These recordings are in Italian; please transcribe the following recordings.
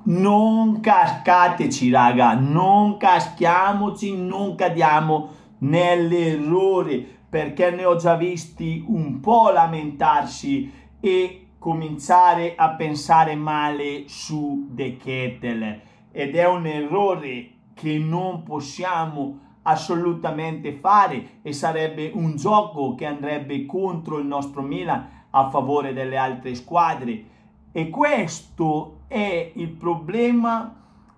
non cascateci, raga, non caschiamoci, non cadiamo nell'errore, perché ne ho già visti un po' lamentarsi e cominciare a pensare male su De Ketelaere, ed è un errore che non possiamo assolutamente fare, e sarebbe un gioco che andrebbe contro il nostro Milan a favore delle altre squadre. E questo è il problema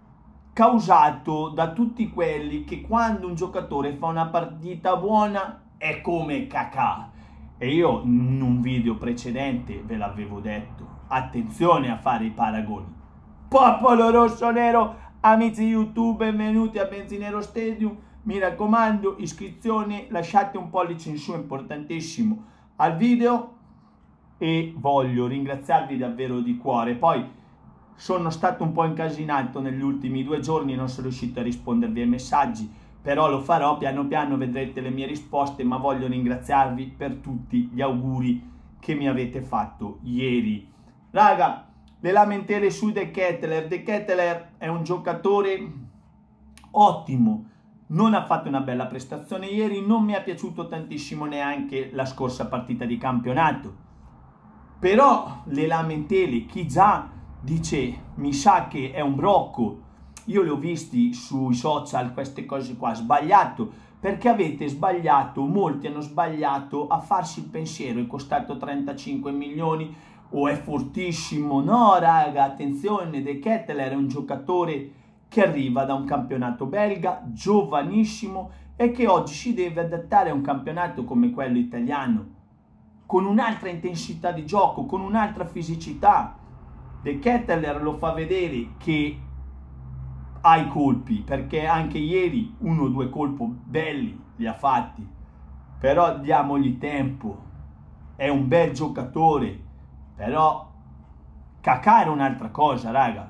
causato da tutti quelli che, quando un giocatore fa una partita buona, è come Kakà. E io in un video precedente ve l'avevo detto, attenzione a fare i paragoni. Popolo rossonero, amici YouTube, benvenuti a Benzinero Stadium. Mi raccomando, iscrizione, lasciate un pollice in su, importantissimo, al video, e voglio ringraziarvi davvero di cuore. Poi sono stato un po' incasinato negli ultimi 2 giorni, non sono riuscito a rispondervi ai messaggi, però lo farò piano piano, vedrete le mie risposte, ma voglio ringraziarvi per tutti gli auguri che mi avete fatto ieri. Raga, le lamentele su De Ketelaere. De Ketelaere è un giocatore ottimo, non ha fatto una bella prestazione ieri, non mi è piaciuto tantissimo neanche la scorsa partita di campionato. Però le lamentele, chi già dice mi sa che è un brocco, io le ho visti sui social, queste cose qua, sbagliato, perché avete sbagliato, molti hanno sbagliato a farsi il pensiero, è costato 35 milioni o è fortissimo. No raga, attenzione, De Ketelaere è un giocatore che arriva da un campionato belga, giovanissimo, e che oggi si deve adattare a un campionato come quello italiano, con un'altra intensità di gioco, con un'altra fisicità. De Ketelaere lo fa vedere che ha i colpi, perché anche ieri 1 o 2 colpi belli li ha fatti, però diamogli tempo, è un bel giocatore. Però Kakà era un'altra cosa, raga.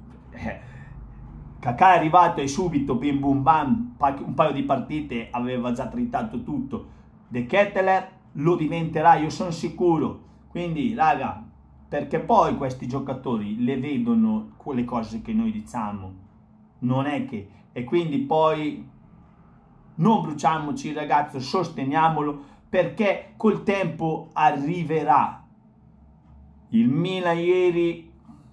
Kakà è arrivato e subito bim bum bam, un paio di partite aveva già tritato tutto. De Ketelaere lo diventerà, io sono sicuro. Quindi raga, perché poi questi giocatori le vedono quelle cose che noi diciamo, non è che, e quindi poi non bruciamoci il ragazzo, sosteniamolo, perché col tempo arriverà. Il Milan ieri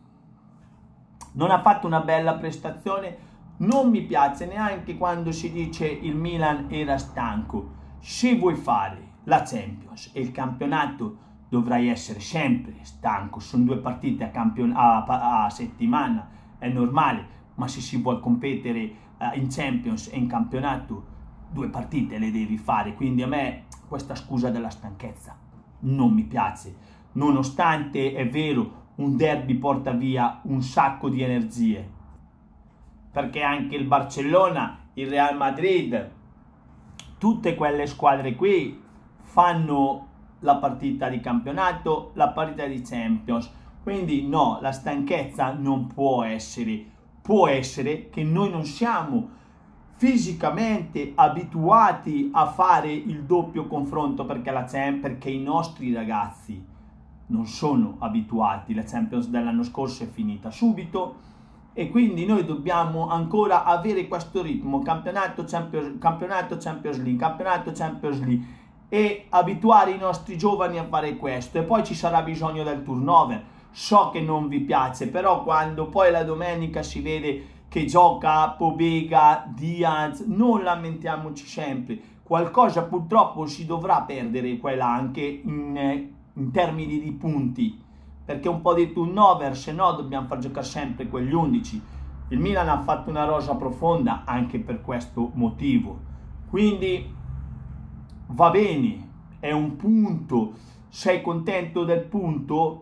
non ha fatto una bella prestazione, non mi piace neanche quando si dice il Milan era stanco. Se vuoi fare la Champions e il campionato dovrai essere sempre stanco, sono 2 partite a settimana, è normale, ma se si vuole competere in Champions e in campionato 2 partite le devi fare. Quindi a me questa scusa della stanchezza non mi piace, nonostante è vero un derby porta via un sacco di energie, perché anche il Barcellona, il Real Madrid, tutte quelle squadre qui fanno la partita di campionato, la partita di Champions. Quindi no, la stanchezza non può essere che noi non siamo fisicamente abituati a fare il doppio confronto, perché i nostri ragazzi non sono abituati. La Champions dell'anno scorso è finita subito e quindi noi dobbiamo ancora avere questo ritmo, campionato, Champions League, e abituare i nostri giovani a fare questo. E poi ci sarà bisogno del turnover. So che non vi piace, però quando poi la domenica si vede che gioca Pobega, Diaz, non lamentiamoci sempre, qualcosa purtroppo si dovrà perdere quella anche in termini di punti, perché un po' di turnover, se no dobbiamo far giocare sempre quegli 11. Il Milan ha fatto una rosa profonda anche per questo motivo, quindi va bene, è un punto, sei contento del punto?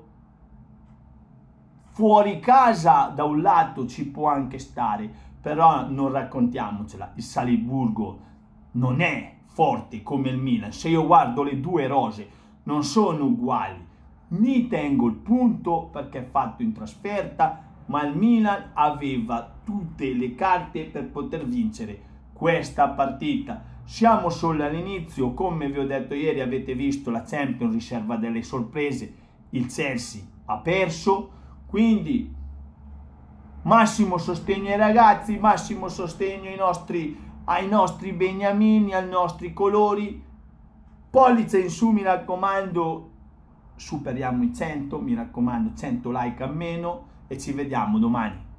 Fuori casa da un lato ci può anche stare, però non raccontiamocela, il Salisburgo non è forte come il Milan. Se io guardo le 2 rose non sono uguali, mi tengo il punto perché è fatto in trasferta, ma il Milan aveva tutte le carte per poter vincere questa partita. Siamo solo all'inizio, come vi ho detto ieri, avete visto la Champions riserva delle sorprese, il Chelsea ha perso, quindi Massimo sostegno ai ragazzi, massimo sostegno ai nostri beniamini, ai nostri colori. Pollice in su, mi raccomando, superiamo i 100, mi raccomando, 100 like almeno, e ci vediamo domani.